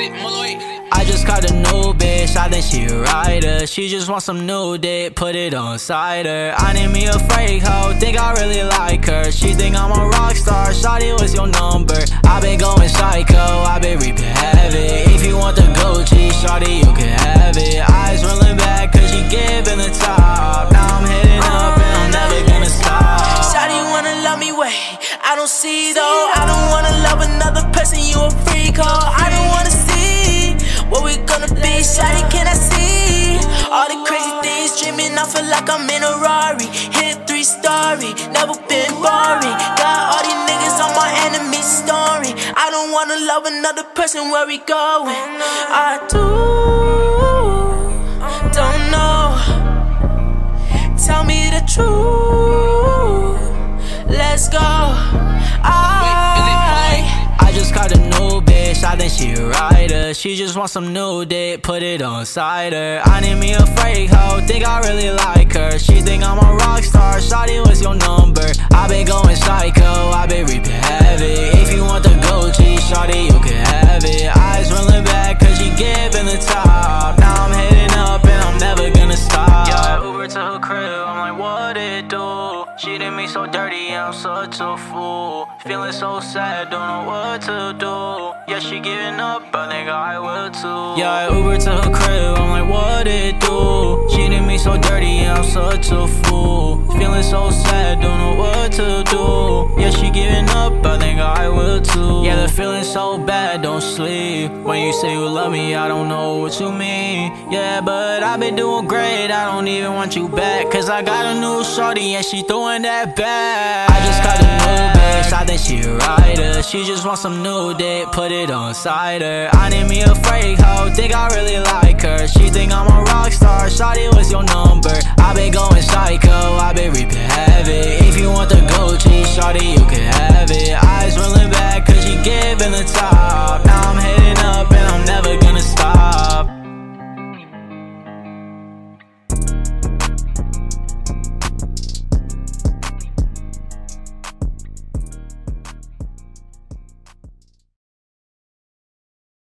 I just caught a new bitch, I think she a rider. She just wants some new dick, put it on cider. I need me a fake hoe, think I really like her. She think I'm a rock star, shawty, what's your number? I been going psycho, I been reaping havoc. If you want the Gucci, shawty, you can have it. Eyes rolling back cause she giving the top. Now I'm heading up and I'm never gonna stop. Shawty wanna love me, wait, I don't see though. I don't wanna love another person, you a freak hoe. I don't wanna see what we gonna be, shawty, can I see all the crazy things, dreaming, I feel like I'm in a Rari. Hit 3-story, never been boring. Got all these niggas on my enemy story. I don't wanna love another person, where we going? I don't know. Tell me the truth, let's go. I just caught a new bitch, I think she a rider. She just wants some new dick, put it on cider. I need me a fake hoe, think I really like her. She think I'm a rock star, shawty, what's your number? I been going psycho, I been reaping havoc. If you want the Gucci, shawty, you can have it. Eyes rolling back cause she giving the top. Now I'm heading up and I'm never gonna stop. Yeah, I Uber to her crib, I'm like, what it do? She did me so dirty, I'm such a fool. Feeling so sad, don't know what to do. Yeah, she giving up, I think I will too. Yeah, I Uber to her crib, I'm like, what it do? She did me so dirty, I'm such a fool. Feeling so sad, don't know what to do. Yeah, she giving up, I think I will too. Yeah, the feeling so bad, don't sleep. When you say you love me, I don't know what you mean. Yeah, but I've been doing great, I don't even want you back. Cause I got a new shorty and she throwing that back. I just got a new bitch, I think she a rider. She just wants some new dick, put it on cider. I need me a fake hoe, think I really like her. She think I'm a rock star.